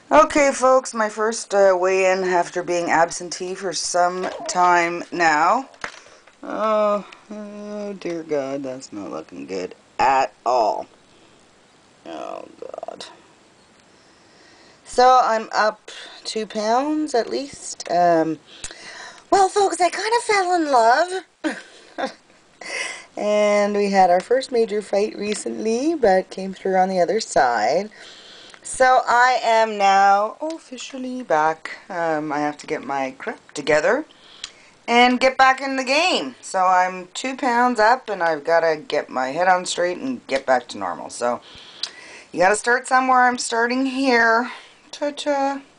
Okay, folks, my first weigh-in after being absentee for some time now. Oh, dear God, that's not looking good at all. Oh, God. So, I'm up 2 pounds at least. Well, folks, I kind of fell in love. And we had our first major fight recently, but came through on the other side. So I am now officially back. I have to get my crap together and get back in the game. So I'm 2 pounds up and I've got to get my head on straight and get back to normal. So you got to start somewhere. I'm starting here. Ta-ta.